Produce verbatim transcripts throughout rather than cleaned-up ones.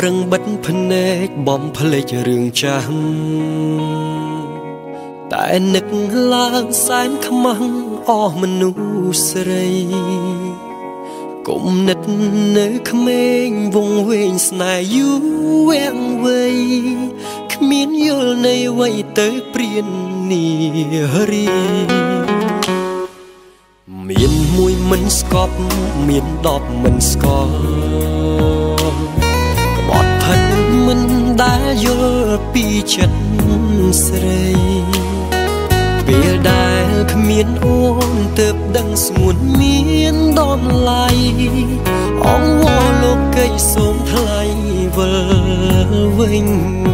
ប្រឹងបិទភ្នែកបំភ្លេចរឿងចាស់តែនឹកឡើងសែនខ្មាំងអស់មនុស្សស្រីគុំនិតនៅក្មេងវងវែងស្នេហ៍យូរវាំងវៃគ្មានយល់នៃវ័យទៅព្រាននារីមានមួយមិនស្កប់មានដប់មិនស្គាល់ក្បត់ផិតមិនដែលយល់ពីចិត្តស្រីពេលដែលគ្មានអូនទើបដឹងស្ងួនមានដំឡៃអងវល់លោកីសូមថ្លៃវិលវិញ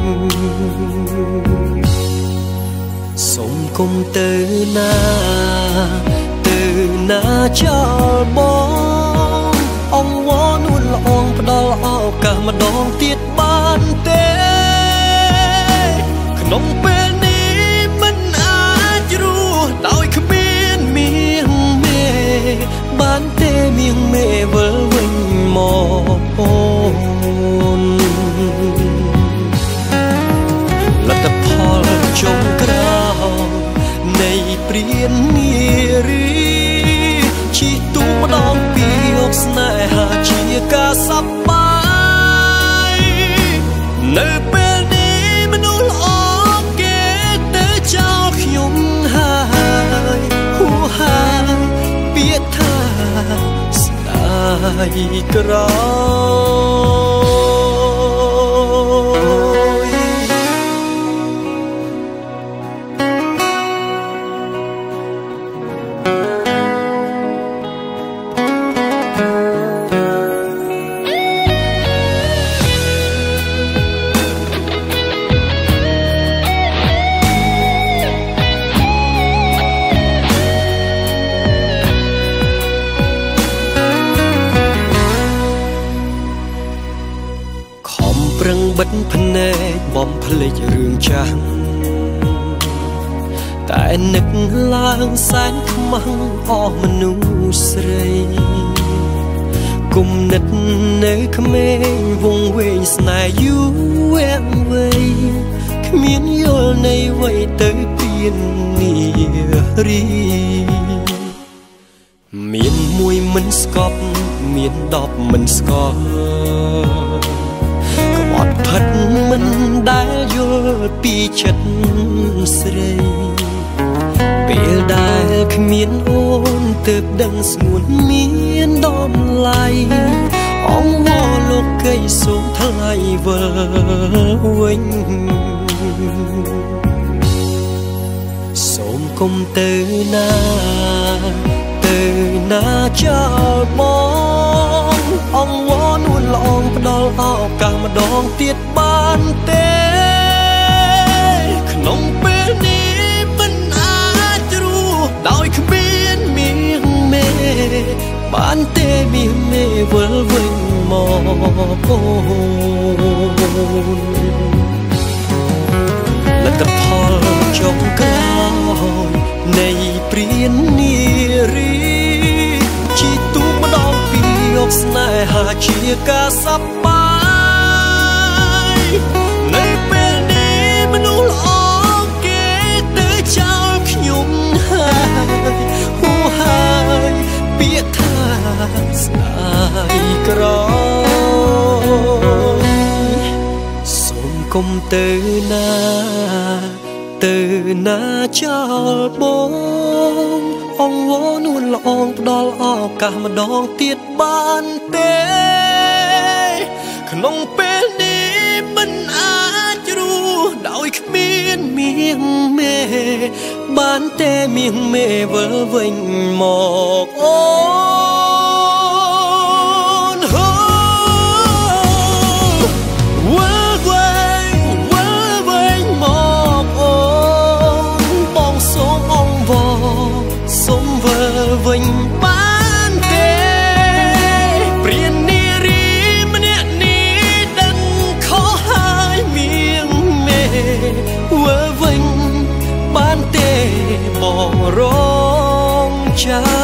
សូមគុំទៅណាទៅណាចោលបងអងវល់នួនល្អងផ្ដល់ឱកាសម្ដងទៀតបានទេក្នុងពេលដោយគ្មានមៀងមេបានទេមៀងមេវិលវិញមកអូនលទ្ធផលចុងក្រោយនៃព្រាននារីជិះទូម្ដងពីអកស្នេហាជាការសប្បាយនៅពេលនេះមនុស្សល្អគេទៅចោលខ្ញុំហើយហួហើយពាក្យថាស្ដាយក្រោយប្រឹងបិទភ្នែកបំភ្លេចរឿងចាស់តែនឹកឡើងសែនខ្មាំងអស់មនុស្សស្រីគុំនិតនៅក្មេងវងវែងស្នេហ៍យូរវាំងវៃគ្មានយល់នៃវ័យទៅព្រាននារីមានមួយមិនស្កប់មានដប់មិនស្គាល់អត់ផិតមិនដែលយល់ពីចិត្តស្រីពេលដែលគ្មានអូនទើបដឹងស្ងួនមានដំឡៃអងវល់លោកីសូមថ្លៃវិលវិញសូមគុំទៅណាទៅណាចោលបងអងវល់នួនល្អងផ្ដល់ឱកាសម្ដងទៀតបានទេក្នុងពេលនេះមិនអាចរស់ដោយគ្មានមៀងមេបានទេមៀងមេវិលវិញមកអូនលទ្ធផលចុងក្រោយនៃព្រាននារីជិះទូម្ដងពីអកស្នេហាជាការសប្បាយនៅពេលនេះមនុស្សល្អគេទៅចោលខ្ញុំហើយហួហើយពាក្យថាស្ដាយក្រោយសូមគុំទៅណាទៅណាចោលបងអងវល់នួនល្អងផ្ដល់ឱកាសម្ដងទៀតបានទេក្នុងពេលនេះមិនអាចរស់ដោយគ្មានមៀងមេបានទេមៀងមេវិលវិញមកអូនហូវិលវិញវិលវិញមកអូនបងសូមអងវល់សូមវិលវិញបានទេព្រាននារីម្នាក់នេះដឹងខុសហើយមៀងមេវិលវិញបានទេបងរងចាំ